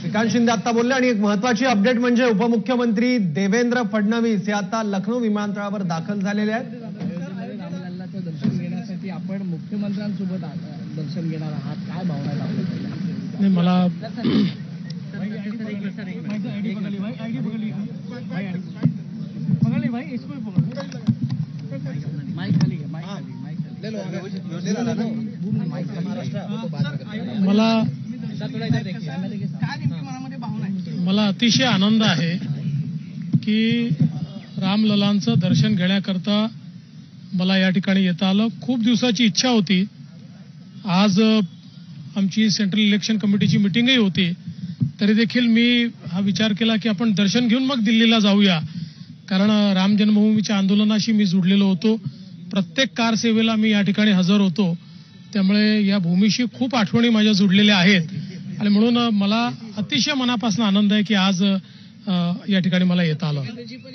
श्रीकांत शिंदे आता बोलले आणि एक महत्त्वाची अपडेट म्हणजे उपमुख्यमंत्री देवेंद्र फडणवीस हे आता लखनौ विमानतळावर दाखल झालेले आहेत. रामलल्लाचं दर्शन घेण्यासाठी आपण मुख्यमंत्र्यांसोबत दर्शन घेणार आहात, काय भावना आहे? नाही मला मला अतिशय आनंद आहे की रामललांचं दर्शन घेण्याकरता मला या ठिकाणी येता आलं. खूप दिवसाची इच्छा होती. आज आमची सेंट्रल इलेक्शन कमिटीची मीटिंगही होती, तरी देखील मी हा विचार केला की आपण दर्शन घेऊन मग दिल्लीला जाऊया, कारण राम जन्मभूमीच्या आंदोलनाशी मी जुडलेलो होतो. प्रत्येक कारसेवेला मी या ठिकाणी हजर होतो, त्यामुळे या भूमीशी खूप आठवणी माझ्या जुडलेल्या आहेत आणि म्हणून मला अतिशय मनापासून आनंद आहे की आज या ठिकाणी मला येता आलं.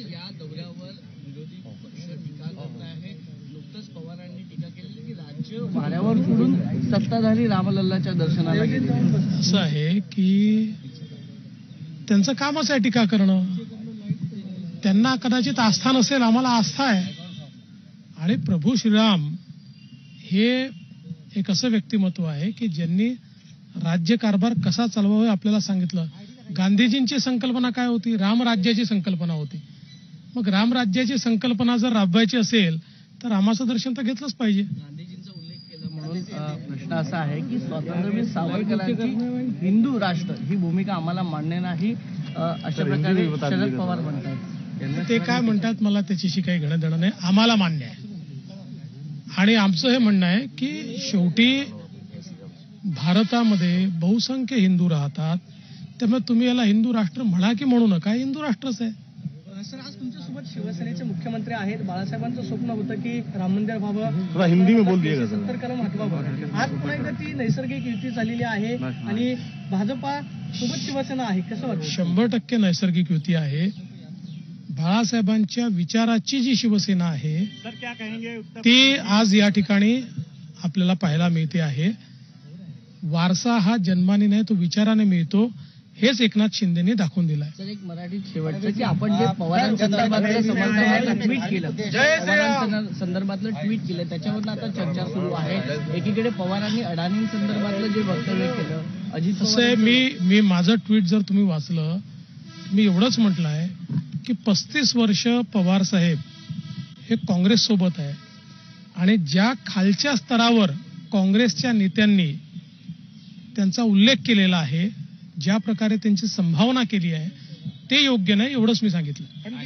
वाऱ्यावर सोडून सत्ताधारी रामलल्लाच्या दर्शनाला गेले. असं आहे की त्यांचं कामच आहे टीका करणं. त्यांना कदाचित आस्था नसेल, आम्हाला आस्था आहे. आणि प्रभू श्रीराम हे एक असं व्यक्तिमत्व आहे की ज्यांनी राज्यकारभार कसा चालवावा हे आपल्याला सांगितलं. गांधीजींची संकल्पना काय होती? रामराज्याची संकल्पना होती. मग रामराज्याची संकल्पना जर राबवायची असेल तर रामाचं दर्शन तर घेतलंच पाहिजे. गांधीजींचा उल्लेख केला म्हणून प्रश्न असा आहे की स्वातंत्र्यवीर सावरकरांची हिंदू राष्ट्र ही भूमिका आम्हाला मान्य नाही, अशा प्रकारे शरद पवार म्हणतात. ते काय म्हणतात मला त्याच्याशी काही घेणं देणं नाही. आम्हाला मान्य आहे आणि आमचं हे म्हणणं आहे की शेवटी भारतामध्ये बहुसंख्य हिंदू राहतात, त्यामुळे तुम्ही याला हिंदू राष्ट्र म्हणा की म्हणू नका, हिंदू राष्ट्रच आहे. सर, आज तुमच्यासोबत शिवसेनेचे मुख्यमंत्री आहेत. बाळासाहेबांचं स्वप्न होतं की राम मंदिर व्हावं, थोडा हिंदी में बोल दिएगा. 70 कलम हटवावं. आज पुन्हा एकदा ती नैसर्गिक युती झालेली आहे आणि भाजपा सोबत शिवसेना आहे. कसं वाटतं? 100% नैसर्गिक युती आहे. बाळासाहेबांच्या विचाराची जी शिवसेना आहे ती आज या ठिकाणी आपल्याला पाहायला मिळते आहे. वारसा हा जन्माने नाही, तो विचाराने मिळतो, हेच एकनाथ शिंदेनी दाखवून दिलाय. सर, एक मराठीत शेवटचं की आपण जे पवारांसंदर्भातलं ट्विट केलं, संदर्भातलं ट्विट केलं, त्याच्यावरून आता चर्चा सुरू आहे. एकीकडे पवारांनी अडाणींसंदर्भातलं जे वक्तव्य केलं, अजित असं आहे, मी माझं ट्विट जर तुम्ही वाचलं, मी एवढंच म्हटलं आहे की 35 वर्ष पवार साहेब हे काँग्रेस सोबत आहे आणि ज्या खालच्या स्तरावर काँग्रेसच्या नेत्यांनी त्यांचा उल्लेख केलेला आहे, ज्या प्रकारे त्यांची संभावना केली आहे, ते योग्य नाही, एवढंच मी सांगितलं.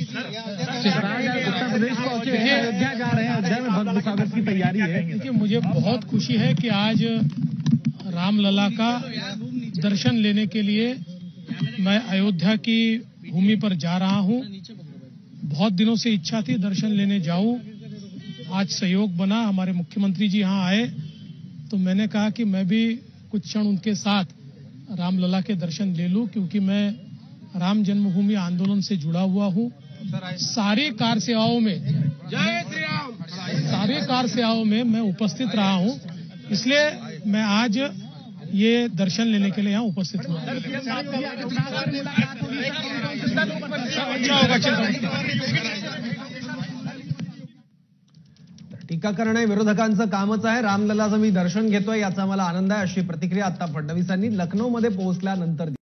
देखिए, मुझे बहुत खुशी है कि आज रामलला का दर्शन लेने के लिए मैं अयोध्या की भूमि पर जा रहा हूं. बहुत दिनों से इच्छा थी दर्शन लेने जाऊं. आज सहयोग बना, हमारे मुख्यमंत्री जी यहाँ आए तो मैंने कहा कि मैं भी कुछ क्षण उनके साथ रामलला के दर्शन ले लूं, क्योंकि मैं राम जन्मभूमि आंदोलन से जुड़ा हुआ हूं. सारी कार सेवाओं में मैं उपस्थित रहा हूं, इसलिए मैं आज ये दर्शन लेने के लिए यहाँ उपस्थित हुआ. टीका करणे विरोधकांचं कामच आहे. रामललाचं मी दर्शन घेतोय याचा मला आनंद आहे, अशी प्रतिक्रिया आता फडणवीसांनी लखनौमध्ये पोहोचल्यानंतर